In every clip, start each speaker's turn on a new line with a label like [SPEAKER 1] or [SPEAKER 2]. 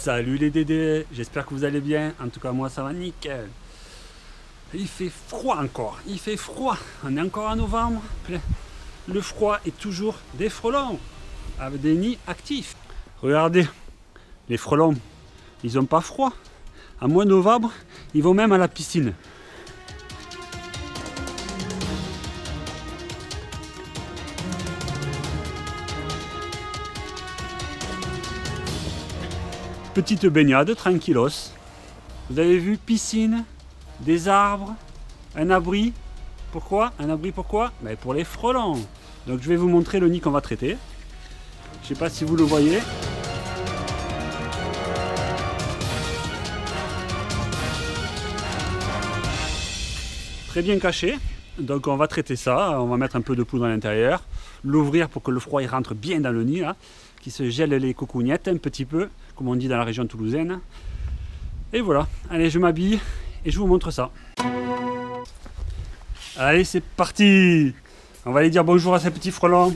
[SPEAKER 1] Salut les Dédés, j'espère que vous allez bien. En tout cas moi ça va nickel. Il fait froid encore, il fait froid. On est encore en novembre. Le froid est toujours des frelons avec des nids actifs. Regardez, les frelons, ils n'ont pas froid. À mois de novembre, ils vont même à la piscine. Petite baignade, tranquillos. Vous avez vu, piscine, des arbres, un abri. Pourquoi? Un abri pourquoi? Ben pour les frelons. Donc je vais vous montrer le nid qu'on va traiter. Je ne sais pas si vous le voyez. Très bien caché. Donc on va traiter ça. On va mettre un peu de poudre à l'intérieur. L'ouvrir pour que le froid il rentre bien dans le nid là. Qui se gèle les cocognettes un petit peu, comme on dit dans la région toulousaine. Et voilà, allez je m'habille et je vous montre ça. Allez c'est parti. On va aller dire bonjour à ces petits frelons.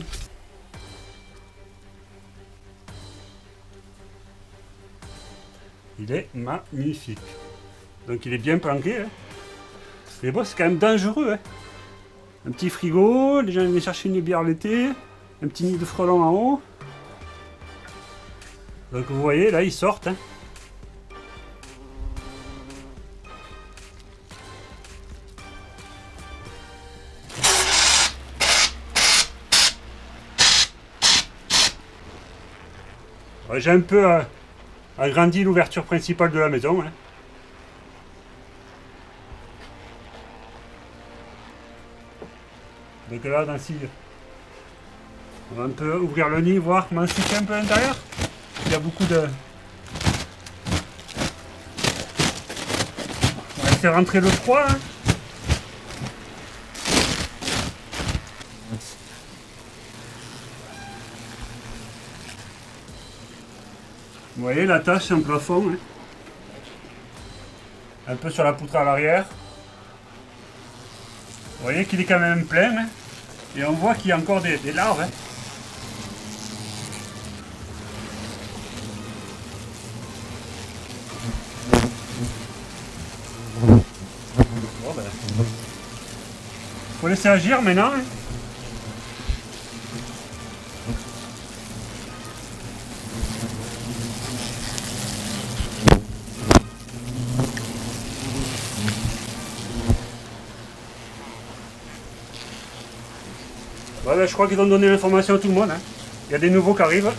[SPEAKER 1] Il est magnifique. Donc il est bien planqué. Hein. Mais bon c'est quand même dangereux. Hein. Un petit frigo, les gens viennent chercher une bière l'été, un petit nid de frelons en haut. Donc vous voyez, là ils sortent. Hein. J'ai un peu agrandi l'ouverture principale de la maison. Hein. Donc là, on va un peu ouvrir le nid, voir comment c'est un peu à l'intérieur. Il y a beaucoup de... On va laisser rentrer le froid. Hein. Vous voyez la tache en plafond. Hein. Un peu sur la poutre à l'arrière. Vous voyez qu'il est quand même plein. Hein. Et on voit qu'il y a encore des larves. Hein. Bon ben, faut laisser agir maintenant. Hein. Bon, ben, je crois qu'ils ont donné l'information à tout le monde. Hein. Il y a des nouveaux qui arrivent.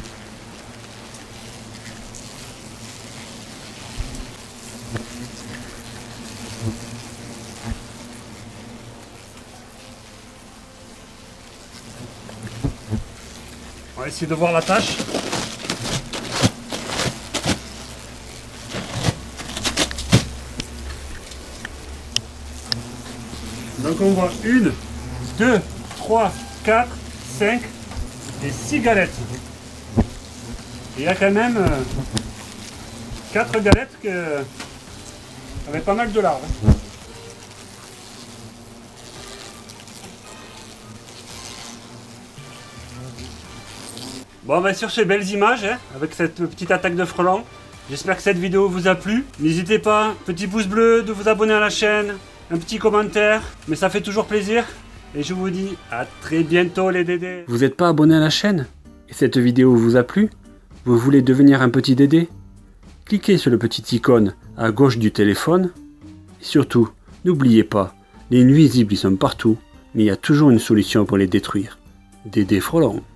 [SPEAKER 1] On va essayer de voir la tâche. Donc on voit 1, 2, 3, 4, 5 et 6 galettes. Et il y a quand même 4 galettes avec pas mal de larves. Bon ben sur ces belles images, hein, avec cette petite attaque de frelons, j'espère que cette vidéo vous a plu. N'hésitez pas, petit pouce bleu, de vous abonner à la chaîne, un petit commentaire, mais ça fait toujours plaisir. Et je vous dis à très bientôt les Dédés. Vous n'êtes pas abonné à la chaîne et cette vidéo vous a plu? Vous voulez devenir un petit Dédé? Cliquez sur le petit icône à gauche du téléphone. Et surtout, n'oubliez pas, les nuisibles ils sont partout, mais il y a toujours une solution pour les détruire. Dédé frelons.